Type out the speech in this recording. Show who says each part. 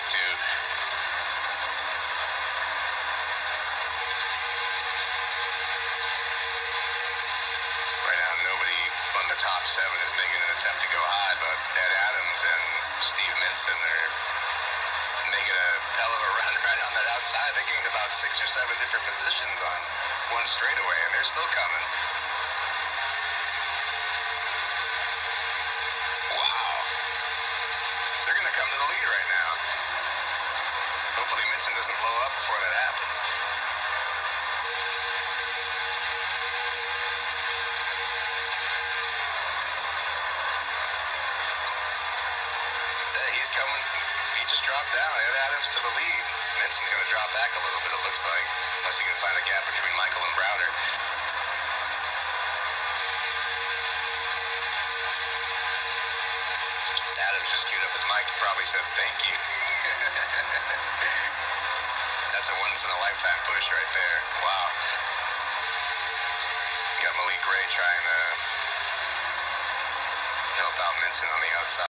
Speaker 1: to. Right now, nobody on the top 7 is making an attempt to go high, but Ed Adams and Steve Minson are making a hell of a run right on that outside. They gained about 6 or 7 different positions on one straightaway, and they're still coming. Wow. They're going to come to the lead right now. Hopefully Minson doesn't blow up before that happens. He's coming. He just dropped down. Ed Adams to the lead. Minson's going to drop back a little bit, it looks like. Unless he can find a gap between Michael and Browder. Adams just queued up his mic and probably said, thank you. That's a once-in-a-lifetime push right there. Wow. Got Malik Gray trying to help out Minson on the outside.